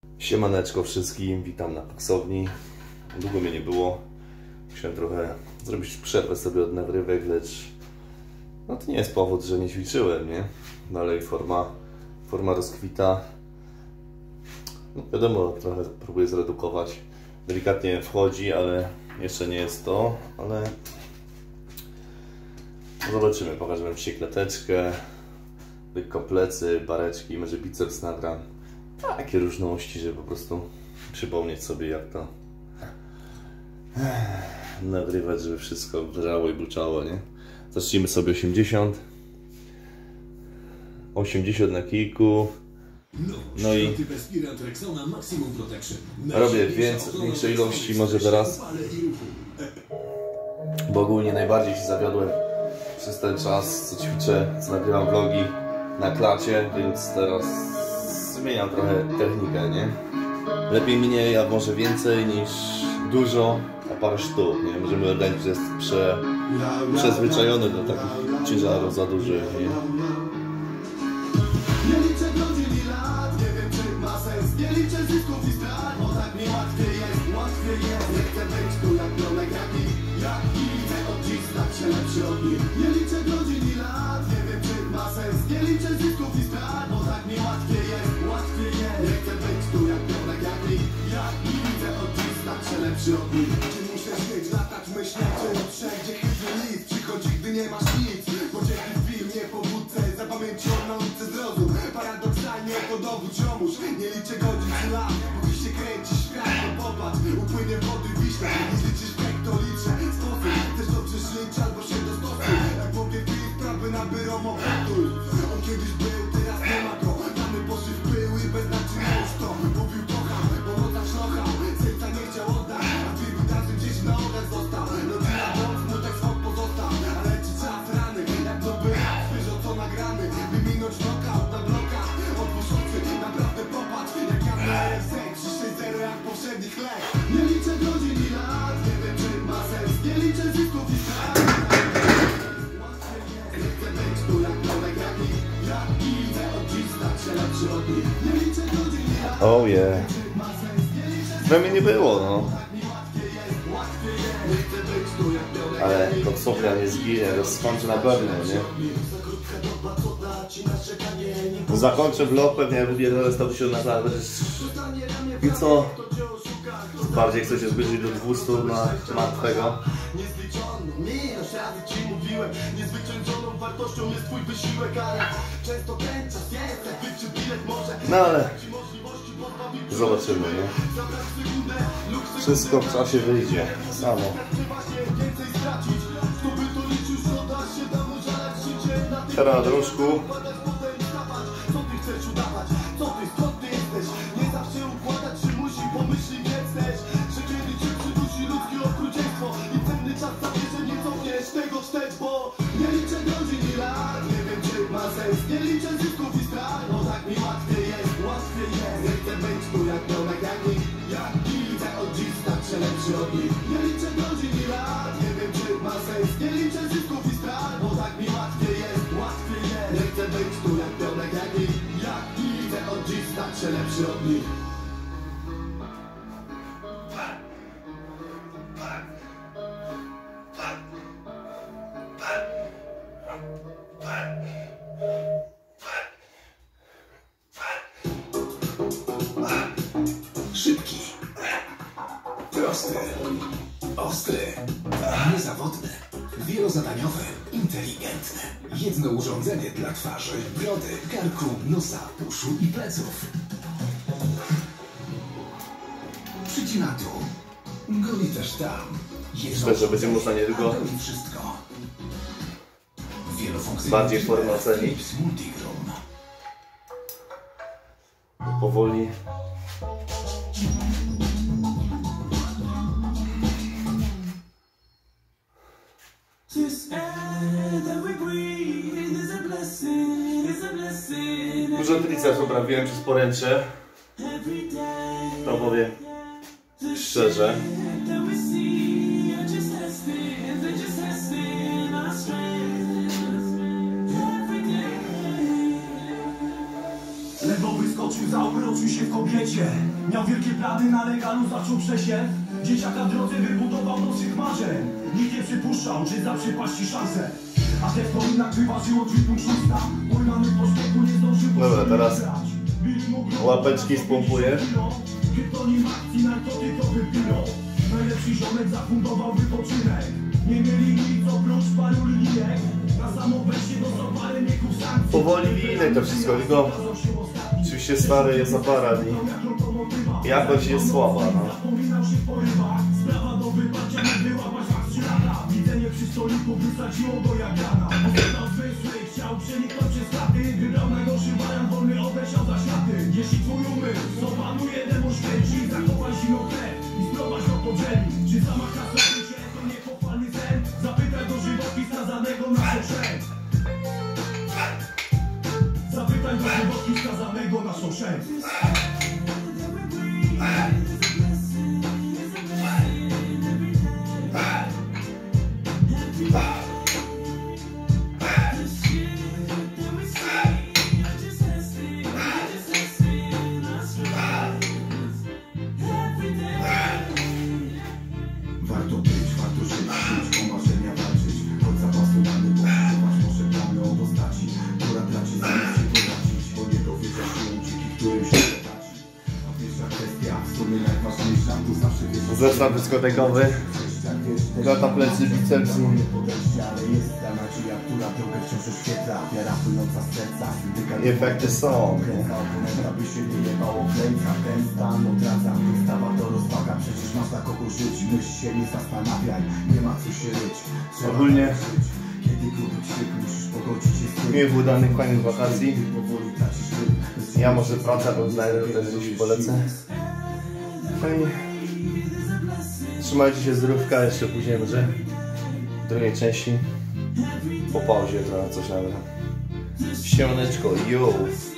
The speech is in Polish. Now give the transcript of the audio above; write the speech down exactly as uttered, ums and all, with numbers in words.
Siemaneczko wszystkim, witam na koksowni. Długo mnie nie było. Musiałem trochę zrobić przerwę sobie od nagrywek, lecz no to nie jest powód, że nie ćwiczyłem, nie? Dalej forma, forma rozkwita. No wiadomo, trochę próbuję zredukować. Delikatnie wchodzi, ale jeszcze nie jest to, ale no zobaczymy, pokażę wam dzisiaj klateczkę, lekko plecy, bareczki, może biceps nagram. Takie różności, żeby po prostu przypomnieć sobie, jak to nagrywać, żeby wszystko wrało i buczało, nie? Zacznijmy sobie osiemdziesiąt. osiemdziesiąt na kilku. No i robię więcej, większej ilości może teraz, bo ogólnie najbardziej się zawiodłem przez ten czas, co ćwiczę, co nagrywam vlogi na klacie, więc teraz zmieniam trochę technikę, nie? Lepiej mnie, ja może więcej niż dużo, a parę sztuk, nie? Możemy organizm jest prze, przyzwyczajony do takich ciężarów za dużych, nie? Nie liczę godzin i lat, nie wiem czy ma sens. Nie liczę zysków i strat, bo tak mi łatwiej jest, łatwiej jest. Nie chcę być tu jak Pionek, jak i, jak i chcę odcisnąć się lepszy od nich. Nie liczę godzin i lat, nie wiem czy ma sens. Nie liczę zysków i strat, bo tak mi łatwiej jest, łatwiej jest. Nie chcę być tu jak Pionek, jak i, jak i chcę odcisnąć się lepszy od nich. Czy muszę śmieć, latać, myśleć, czy wszędzie chytry list przychodzi, gdy nie masz nic. Bo dzięki firmie, powódce, zapamięci od nauce zrozum. Paradoksalnie to dowód, ziomuś. Nie liczę godzin czy lat, póki się kręci świat, to popatrz. Upłynie wody Wiśla, nie zliczysz wek, to liczę sposób. Chcesz dobrze żyć albo się dostosuj. Jak powiem ty, sprawy nabyrą obrotów. On kiedyś był, teraz nie ma go. Mamy poszły w pył i bez naczynia już to. Mówił kocham, bo moca szlochał. Serca nie chciał oddać, a ty wydarzy gdzieś na oddech został. No ty na noc, no tak smok pozostał. Ale czy czas rany, jak to by świeżo co nagrany. Wyminąć knockout na blokach. Odpuszczący, naprawdę popatrz. Jak ja na R S X, trzy sześć zero jak poprzednich lat. Nie liczę godzin i lat, nie wiem czy ma sens. Nie liczę zysków i strat. Nie chcę być tu jak Pionek, jak i, jak i chcę odcisnąć się lepszy od nich. Nie liczę godzin i lat. Oh yeah. We mnie nie było, no. Ale koksownia nie zginie, rozkończę na pewno, nie? Zakończę vlog, pewnie wybiorę sto tysięcy na klatę. I co? Bardziej chcę się zbliżyć do dwieście na martwego. No ale zobaczymy, nie? Wszystko w czasie wyjdzie samo. Teraz na dróżku. Nie liczę godzin i lat, nie wiem czy ma sens. Nie liczę zysków i strat, bo tak mi łatwiej jest, łatwiej jest. Nie chcę być tu jak Pionek, jak i, jak i chcę odcisnąć się lepszy od nich. Nie liczę godzin i lat, nie wiem czy ma sens. Nie liczę zysków i strat, bo tak mi łatwiej jest, łatwiej jest. Nie chcę być tu jak Pionek, jak i, jak i chcę odcisnąć się lepszy od nich. Szybki, prosty, ostry, niezawodny, wielozadaniowy, inteligentny. Jedno urządzenie dla twarzy, brody, karku, nosa, uszu i pleców. Przycina tu, goli też tam. Myślę, że będzie można niedługo wszystko. bardziej formę ocenić. Powoli. Dużo triceps poprawiłem przez poręcze. To powiem szczerze. Lewo błysko zaskoczył, zauroczył się w kobiecie. Miał wielkie plany, na legalu zaczął przesiew. Dzieciaka drodze wybudował naszych marzeń. Nikt nie przypuszczał, że zaprzepaści szansę. A te to jednak wyważyło trybu szósta. Pojmany po śmiechu nie zdążył. Dobra, teraz łapeczki spompujesz. Kryptonim akcji narkotykowy pilot. Najlepszy ziomek zafundował wypoczynek. Nie mieli nic oprócz paru linijek. Na samo wejście do zapaleników sankcji. Powoli winę to wszystko, tylko oczywiście stary jest aparat i jakość jest słaba, no. Sprawa do wyparcia nie była ważna trzy lata. Widzenie przy stoliku wysadziło go jak rana. Oglądał zmysły, chciał przeniknąć przez kraty. Wybrał najgorszy wariant, wolny odleciał za światy. Jeśli twój umysł zopanuje demon śmierci, zachowaj zimną krew i sprowadź go po drzwi. Czy zamach na życie to niepochwalny sen? Zapytaj do żywopis skazanego na szoszeń. Zapytaj do żywopis skazanego na szoszeń. Warto być, warto żyć, żyć, o marzenia walczyć. Choć zapasu dany, bo masz może plany o postaci, która traci zamiast się poradzić. Bo nie dowiedział się uciki, którym się potraci. A pierwsza kwestia, w sumie najważniejsza, tu zawsze wiesz. Zestaw dyskotekowy. Gata plecy, bicepsy. Ale jest ta nadzieja, która drogę wciąż oświetla. Wiara płynąca z serca. I efekty są. Oponenta by się nie jebało klęca. Ten stan odradza. Wystawa to rozwaga. Przecież masz dla kogo żyć. Myśl się, nie zastanawiaj. Nie ma co się ryć. Trzeba Ogólnie żyć. Kiedy gruby krzyk, musisz pogodzić się z tym. miłych, udanych, fajnych wakacji. Powoli tracisz rytm. Ja może praca, bo znajdę też gdzieś polecę. No i trzymajcie się zdrówka, jeszcze później może w drugiej części po pauzie trochę coś nagram. Siemaneczko, yo!